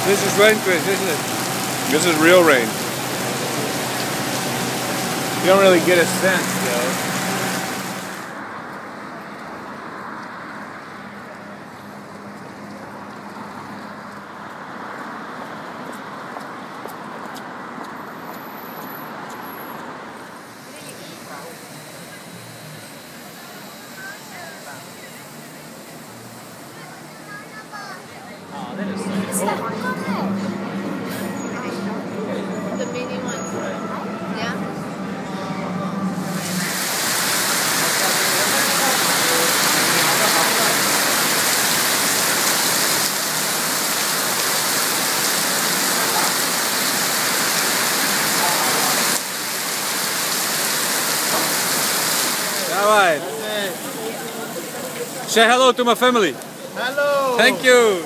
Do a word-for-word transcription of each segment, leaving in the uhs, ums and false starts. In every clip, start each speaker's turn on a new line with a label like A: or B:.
A: This is rain, Chris, isn't it?
B: This is real rain. You don't really get a sense, though.
C: Oh, that is so cool.
D: The mini ones. Yeah.
A: Alright. Say hello to my family.
C: Hello.
A: Thank you.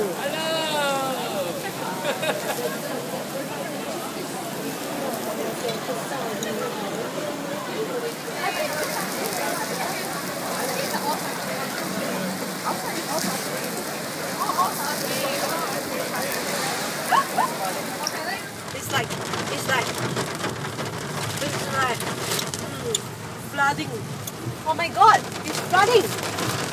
D: It's like, it's like, it's like mm, flooding. Oh my god, it's flooding.